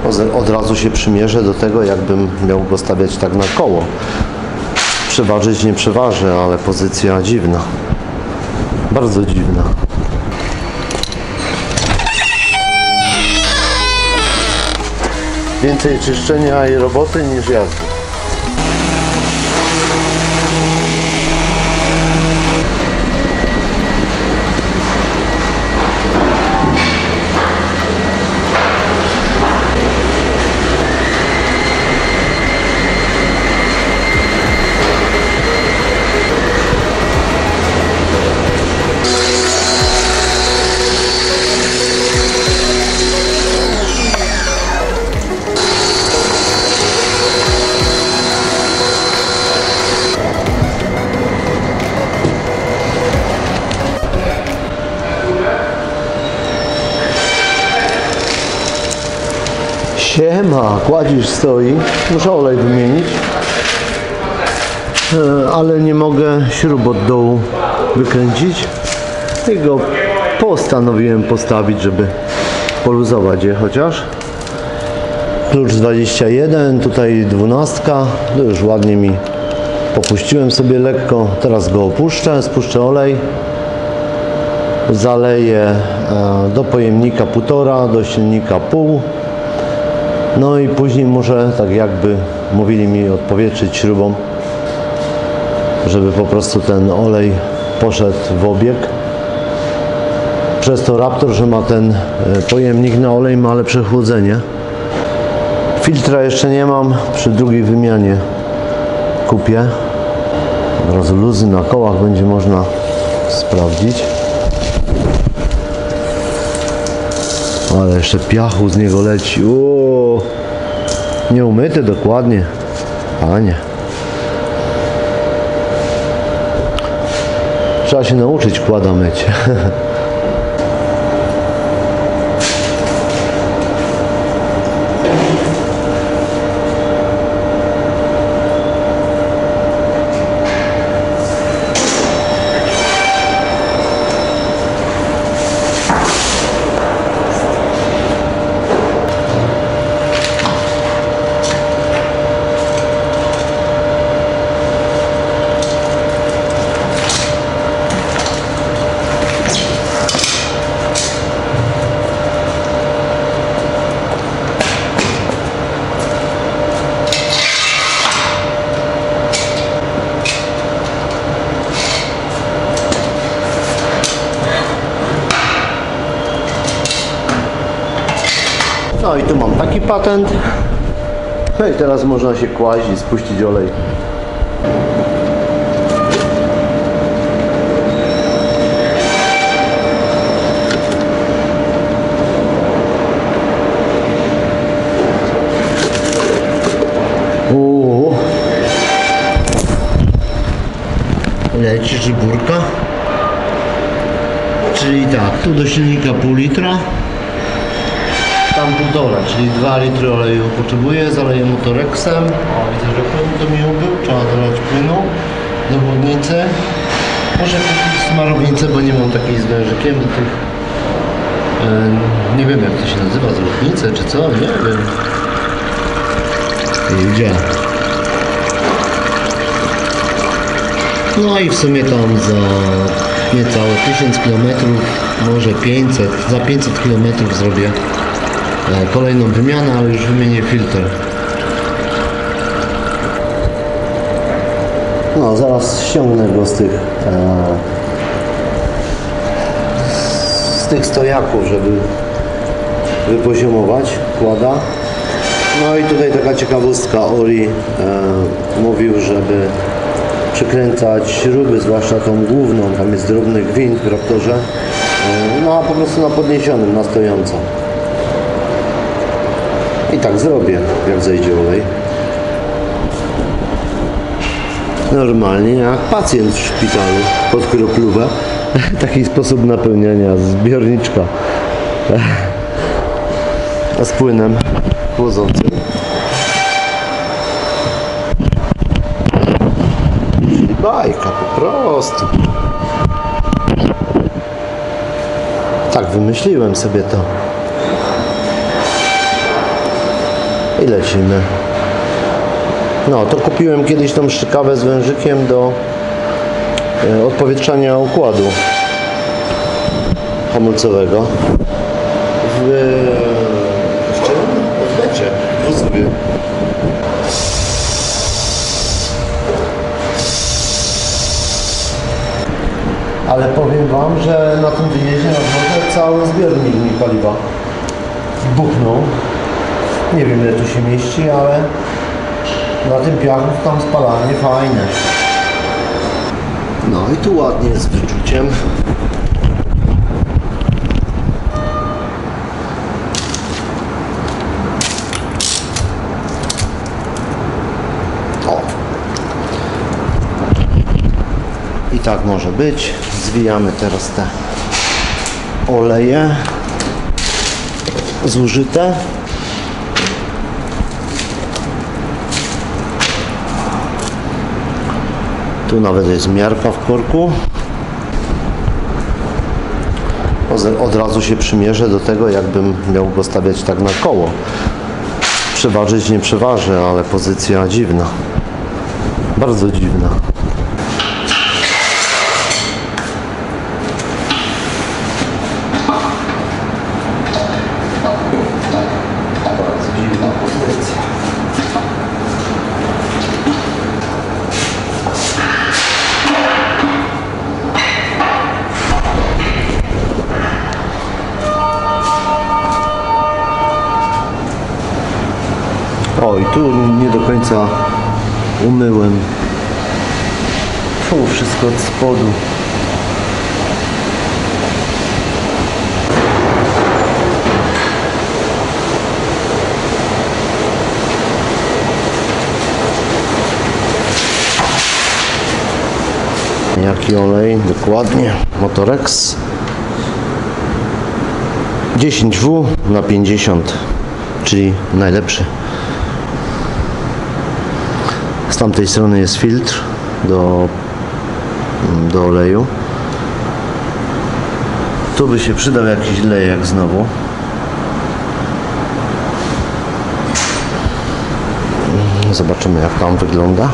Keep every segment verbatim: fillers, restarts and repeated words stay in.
Od razu się przymierzę do tego, jakbym miał go stawiać tak na koło. Przeważyć nie przeważy, ale pozycja dziwna. Bardzo dziwna. Więcej czyszczenia i roboty niż jazdy. Siema, kładzisz stoi, muszę olej wymienić, ale nie mogę śrub od dołu wykręcić i go postanowiłem postawić, żeby poluzować je chociaż. Klucz dwadzieścia jeden, tutaj dwunastka, to już ładnie mi popuściłem sobie lekko, teraz go opuszczę, spuszczę olej, zaleję do pojemnika półtora, do silnika pół. No i później muszę, tak jakby mówili mi, odpowietrzyć śrubą, żeby po prostu ten olej poszedł w obieg. Przez to Raptor, że ma ten pojemnik na olej, ma lepsze chłodzenie. Filtra jeszcze nie mam, przy drugiej wymianie kupię. Od razu luzy na kołach będzie można sprawdzić. Ale jeszcze piachu z niego leci. Uuu, nie umyty dokładnie. Panie. Trzeba się nauczyć kłada myć. No i tu mam taki patent. No i teraz można się kłaść i spuścić olej. Uuu. Leci żyburka. Czyli tak, tu do silnika pół litra. Tam półtora, czyli dwa litry oleju potrzebuję, zaleję motoreksem. O, widzę, że płyn to mi ubył, trzeba dolać płynu do wodnicy. Muszę kupić smarownicę, bo nie mam takiej z wężykiem do tych, yy, nie wiem jak to się nazywa, złotnice czy co, nie wiem. Idzie. No i w sumie tam za niecałe tysiąc kilometrów, może pięćset, za pięćset kilometrów zrobię kolejną wymianę, ale już wymienię filtr. No, zaraz ściągnę go z tych e, z tych stojaków, żeby wypoziomować kłada. No i tutaj taka ciekawostka, Ori e, mówił, żeby przykręcać śruby, zwłaszcza tą główną, tam jest drobny gwint w Raptorze, e, no a po prostu na podniesionym, na stojąco. I tak zrobię, jak zejdzie olej. Normalnie jak pacjent w szpitalu pod kroplówę. Taki sposób napełniania zbiorniczka. A z płynem chłodzącym. Czyli bajka po prostu. Tak wymyśliłem sobie to. i lecimy. No, to kupiłem kiedyś tą szczykawę z wężykiem do e, odpowietrzania układu hamulcowego w, w czym? W lecie, w Usuwie. Ale powiem wam, że na tym wyjeździe na dworze cały zbiornik mi paliwa buchnął. Nie wiem, ile tu się mieści, ale na tym piachu tam spalanie fajne. No i tu ładnie z wyczuciem. O. I tak może być. Zwijamy teraz te oleje zużyte. Tu nawet jest miarka w korku. Od razu się przymierzę do tego, jakbym miał go stawiać tak na koło. Przeważyć nie przeważy, ale pozycja dziwna. Bardzo dziwna. Bardzo dziwna pozycja. O, i tu nie do końca umyłem. Tu wszystko od spodu. Jaki olej? Dokładnie. Motorex. dziesięć W na pięćdziesiąt, czyli najlepszy. Z tamtej strony jest filtr do, do oleju. Tu by się przydał jakiś lejek znowu. Zobaczymy, jak tam wygląda.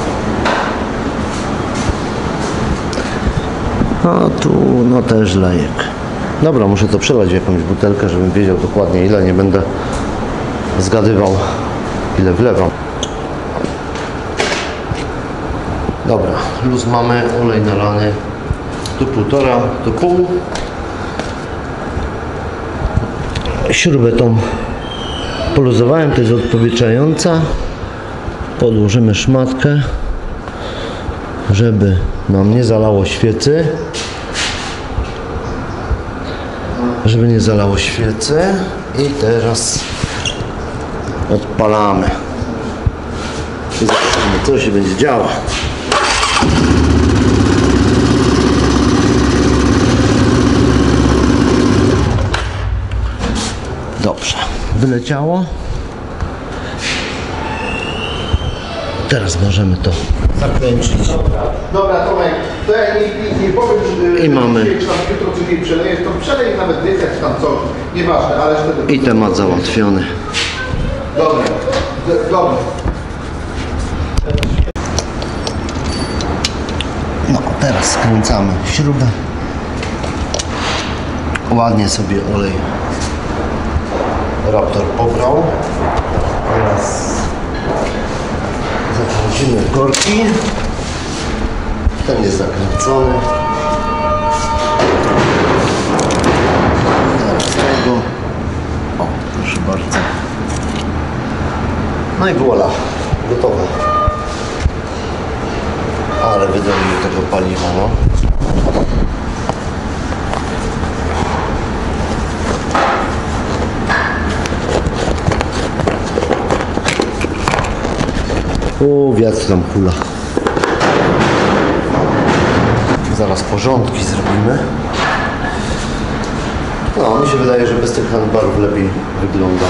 A tu no też lejek. Dobra, muszę to przelać w jakąś butelkę, żebym wiedział dokładnie, ile. Nie będę zgadywał, ile wlewam. Dobra, luz mamy, olej nalany, tu półtora, tu pół. Śrubę tą poluzowałem, to jest odpowietrzająca. Podłożymy szmatkę, żeby nam nie zalało świecy. Żeby nie zalało świecy. I teraz odpalamy. I zobaczymy, co się będzie działo. Dobrze, wyleciało. Teraz możemy to zakręcić. Dobra, dobra Tomek, to ja nie, nie, nie powiem, że I mamy. Czy tam jutro czy nie przelejesz, to przelej nawet dychę, czy tam coś, nieważne, ale wtedy... I temat załatwiony. Dobra, d- dobra. No, teraz skręcamy śrubę. Ładnie sobie olej Raptor pobrał. Teraz zakręcimy korki. Ten jest zakręcony. Teraz tego. O, proszę bardzo. No i voilà, gotowe. Ale wydolił tego paliwa, no. O, wiatr tam hula. Zaraz porządki zrobimy. No, mi się wydaje, że bez tych handbarów lepiej wygląda.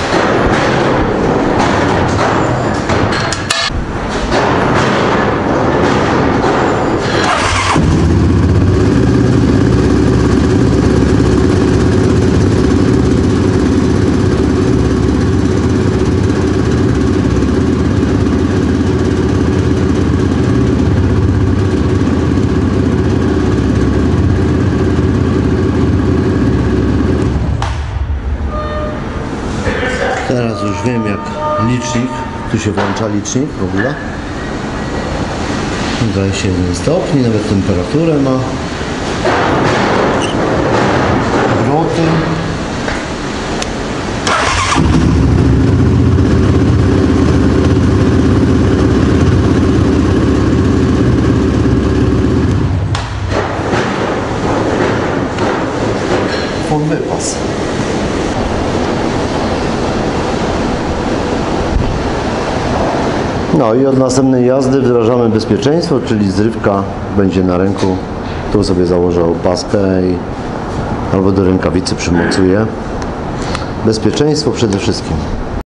Teraz już wiem, jak licznik, tu się włącza licznik w ogóle. dwadzieścia jeden stopni, nawet temperaturę ma. Obroty. Full wypas. No i od następnej jazdy wdrażamy bezpieczeństwo, czyli zrywka będzie na ręku. Tu sobie założę opaskę i albo do rękawicy przymocuję. Bezpieczeństwo przede wszystkim.